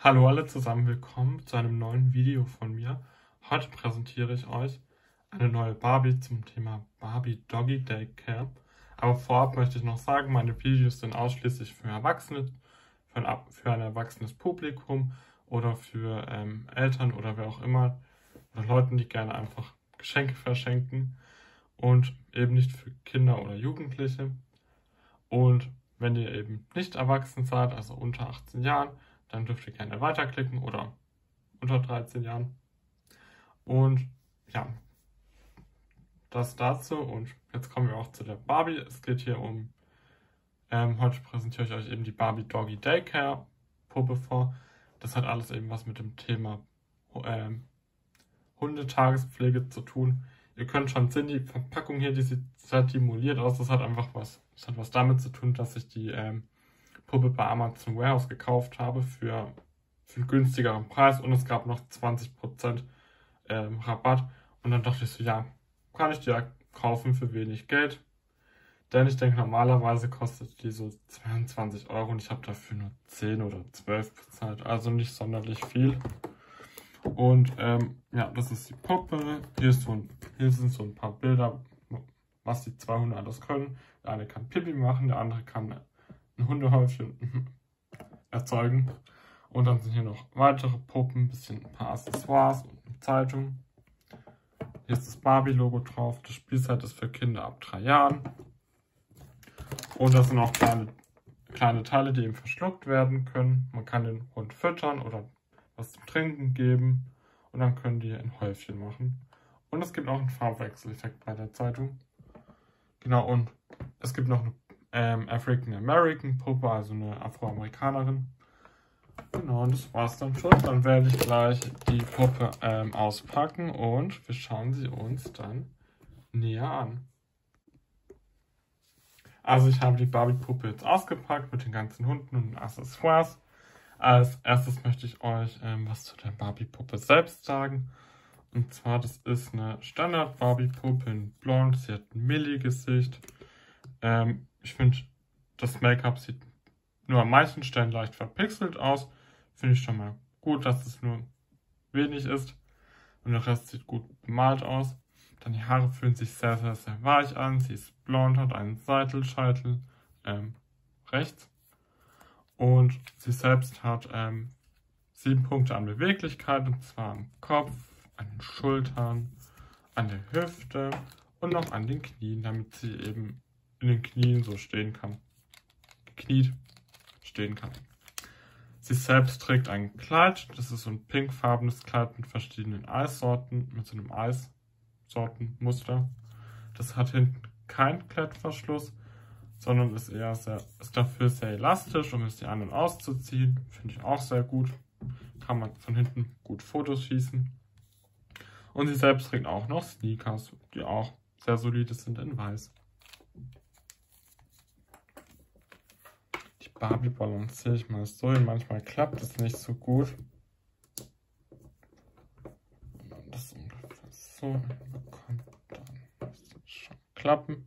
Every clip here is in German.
Hallo alle zusammen, willkommen zu einem neuen Video von mir. Heute präsentiere ich euch eine neue Barbie zum Thema Barbie Doggy Daycare. Aber vorab möchte ich noch sagen, meine Videos sind ausschließlich für Erwachsene, für ein erwachsenes Publikum oder für Eltern oder wer auch immer oder Leuten, die gerne einfach Geschenke verschenken und eben nicht für Kinder oder Jugendliche. Und wenn ihr eben nicht erwachsen seid, also unter 18 Jahren, dann dürft ihr gerne weiterklicken oder unter 13 Jahren. Und ja, das dazu. Und jetzt kommen wir auch zu der Barbie. Es geht hier heute präsentiere ich euch eben die Barbie Doggy Daycare Puppe vor. Das hat alles eben was mit dem Thema Hundetagespflege zu tun. Ihr könnt schon sehen, die Verpackung hier, die sieht sehr simuliert aus. Das hat was damit zu tun, dass ich die Puppe bei Amazon Warehouse gekauft habe für einen günstigeren Preis und es gab noch 20% Rabatt. Und dann dachte ich so, ja, kann ich die ja kaufen für wenig Geld. Denn ich denke, normalerweise kostet die so 22 Euro und ich habe dafür nur 10 oder 12 bezahlt. Also nicht sonderlich viel. Und ja, das ist die Puppe. Hier sind so ein paar Bilder, was die zwei Hunde alles können. Der eine kann Pipi machen, der andere kann ein Hundehäufchen erzeugen. Und dann sind hier noch weitere Puppen, ein paar Accessoires und eine Zeitung. Hier ist das Barbie-Logo drauf. Das Spielset ist für Kinder ab 3 Jahren. Und das sind auch kleine Teile, die eben verschluckt werden können. Man kann den Hund füttern oder was zum Trinken geben. Und dann können die ein Häufchen machen. Und es gibt auch einen Farbwechseleffekt bei der Zeitung. Genau, und es gibt noch eine African American Puppe, also eine Afroamerikanerin. Genau, und das war's dann schon. Dann werde ich gleich die Puppe auspacken und wir schauen sie uns dann näher an. Also ich habe die Barbie-Puppe jetzt ausgepackt mit den ganzen Hunden und Accessoires. Als erstes möchte ich euch was zu der Barbie-Puppe selbst sagen. Und zwar, das ist eine Standard-Barbie-Puppe in Blond. Sie hat ein Milli-Gesicht. Ich finde, das Make-up sieht nur an manchen Stellen leicht verpixelt aus. Finde ich schon mal gut, dass es nur wenig ist. Und der Rest sieht gut bemalt aus. Dann die Haare fühlen sich sehr, sehr, sehr weich an. Sie ist blond, hat einen Seitelscheitel rechts. Und sie selbst hat 7 Punkte an Beweglichkeit. Und zwar am Kopf, an den Schultern, an der Hüfte und noch an den Knien, damit sie eben in den Knien so stehen kann. Gekniet stehen kann. Sie selbst trägt ein Kleid. Das ist so ein pinkfarbenes Kleid mit verschiedenen Eissorten, mit so einem Eissortenmuster. Das hat hinten keinen Klettverschluss, sondern ist dafür sehr elastisch, um es die an- und auszuziehen. Finde ich auch sehr gut. Kann man von hinten gut Fotos schießen. Und sie selbst trägt auch noch Sneakers, die auch sehr solide sind in weiß. Die Barbie balanciere ich mal so und manchmal klappt es nicht so gut. Wenn man das ungefähr so hinbekommt, dann müsste es schon klappen.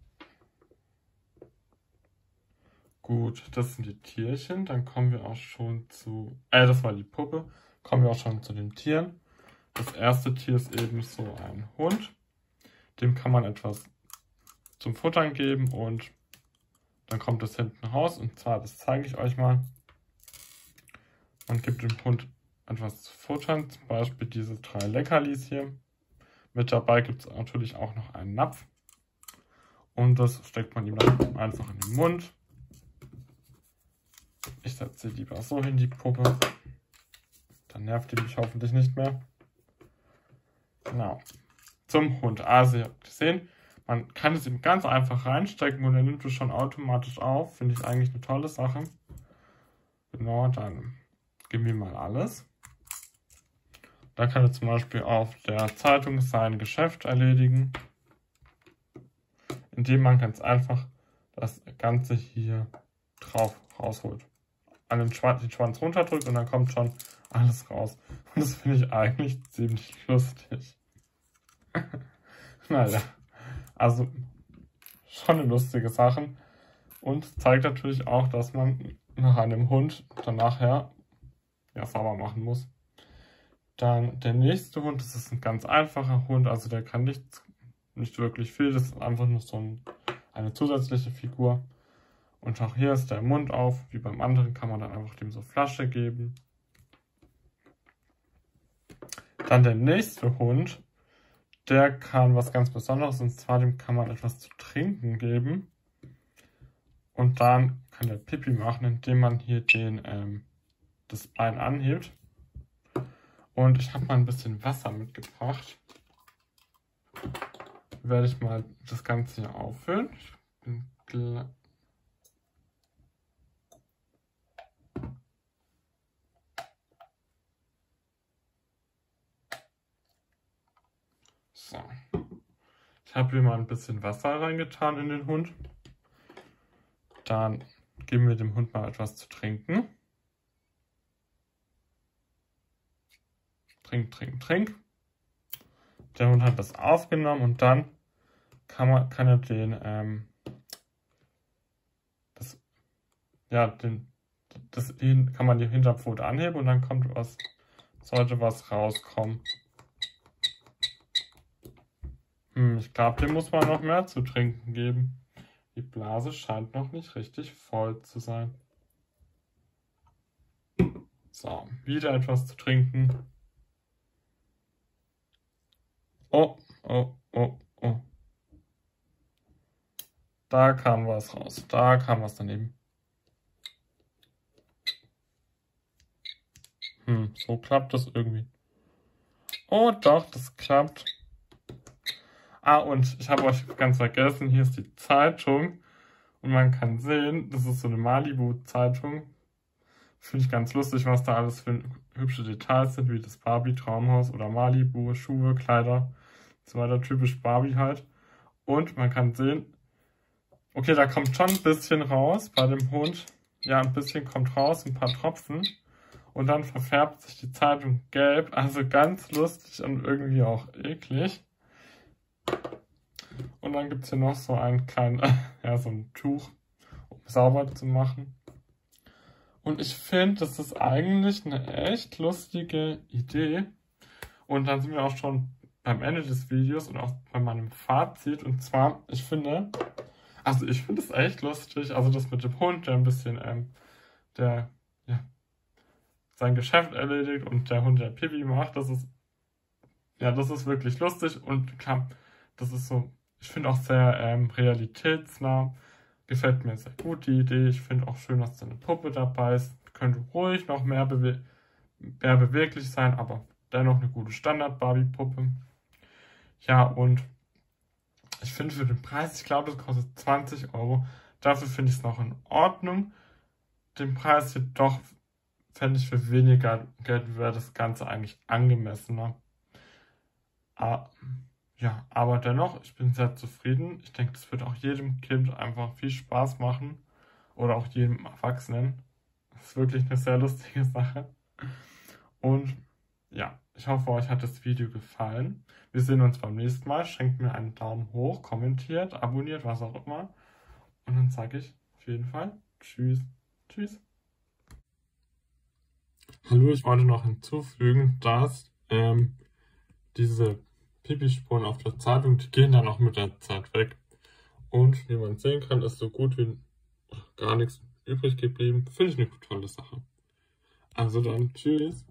Gut, das sind die Tierchen. Dann kommen wir auch schon zu... das war die Puppe. Kommen wir auch schon zu den Tieren. Das erste Tier ist eben so ein Hund. Dem kann man etwas zum Futtern geben und dann kommt es hinten raus. Und zwar, das zeige ich euch mal. Man gibt dem Hund etwas zu futtern, zum Beispiel diese 3 Leckerlis hier. Mit dabei gibt es natürlich auch noch einen Napf. Und das steckt man ihm dann einfach in den Mund. Ich setze sie lieber so hin, die Puppe. Dann nervt die mich hoffentlich nicht mehr. Genau. Zum Hund. Also ihr habt gesehen, man kann es ihm ganz einfach reinstecken und er nimmt es schon automatisch auf. Finde ich eigentlich eine tolle Sache. Genau, dann geben wir mal alles. Da kann er zum Beispiel auf der Zeitung sein Geschäft erledigen, indem man ganz einfach das Ganze hier drauf rausholt. An den Schwanz runterdrückt und dann kommt schon alles raus. Und das finde ich eigentlich ziemlich lustig. Naja, also schon eine lustige Sache. Und zeigt natürlich auch, dass man nach einem Hund dann nachher ja, sauber machen muss. Dann der nächste Hund, das ist ein ganz einfacher Hund, also der kann nicht wirklich viel, das ist einfach nur so eine zusätzliche Figur. Und auch hier ist der Mund auf, wie beim anderen kann man dann einfach dem so Flasche geben. Dann der nächste Hund, der kann was ganz Besonderes, und zwar dem kann man etwas zu trinken geben. Und dann kann der Pipi machen, indem man hier das Bein anhebt. Und ich habe mal ein bisschen Wasser mitgebracht. Werde ich mal das Ganze hier auffüllen. So. Ich habe hier mal ein bisschen Wasser reingetan in den Hund. Dann geben wir dem Hund mal etwas zu trinken. Trink, trink, trink. Der Hund hat das aufgenommen und dann kann er kann man die Hinterpfote anheben und dann sollte was rauskommen. Ich glaube, dem muss man noch mehr zu trinken geben. Die Blase scheint noch nicht richtig voll zu sein. So, wieder etwas zu trinken. Oh, oh, oh, oh. Da kam was raus. Da kam was daneben. So klappt das irgendwie. Oh doch, das klappt. Und ich habe euch ganz vergessen, hier ist die Zeitung. Und man kann sehen, das ist so eine Malibu-Zeitung. Finde ich ganz lustig, was da alles für hübsche Details sind, wie das Barbie-Traumhaus oder Malibu, Schuhe, Kleider, so weiter, typisch Barbie halt. Und man kann sehen, okay, da kommt schon ein bisschen raus bei dem Hund. Ja, ein bisschen kommt raus, ein paar Tropfen. Und dann verfärbt sich die Zeitung gelb, also ganz lustig und irgendwie auch eklig. Und dann gibt es hier noch so einen kleinen, so ein Tuch, um sauber zu machen. Und ich finde, das ist eigentlich eine echt lustige Idee. Und dann sind wir auch schon beim Ende des Videos und auch bei meinem Fazit. Und zwar, ich finde es echt lustig. Also das mit dem Hund, der ein bisschen, sein Geschäft erledigt und der Hund, der Pipi macht, das ist wirklich lustig und klar, das ist so, ich finde auch sehr realitätsnah. Gefällt mir sehr gut die Idee. Ich finde auch schön, dass da eine Puppe dabei ist. Könnte ruhig noch mehr beweglich sein, aber dennoch eine gute Standard-Barbie-Puppe. Ja, und ich finde für den Preis, ich glaube, das kostet 20 Euro. Dafür finde ich es noch in Ordnung. Den Preis jedoch fände ich für weniger Geld wäre das Ganze eigentlich angemessener. Ja, aber dennoch, ich bin sehr zufrieden. Ich denke, das wird auch jedem Kind einfach viel Spaß machen. Oder auch jedem Erwachsenen. Das ist wirklich eine sehr lustige Sache. Und ja, ich hoffe, euch hat das Video gefallen. Wir sehen uns beim nächsten Mal. Schenkt mir einen Daumen hoch, kommentiert, abonniert, was auch immer. Und dann sage ich auf jeden Fall Tschüss. Tschüss. Hallo, ich wollte noch hinzufügen, dass diese Pipi-Spuren auf der Zeitung, die gehen dann auch mit der Zeit weg. Und wie man sehen kann, ist so gut wie gar nichts übrig geblieben. Finde ich eine tolle Sache. Also dann, tschüss.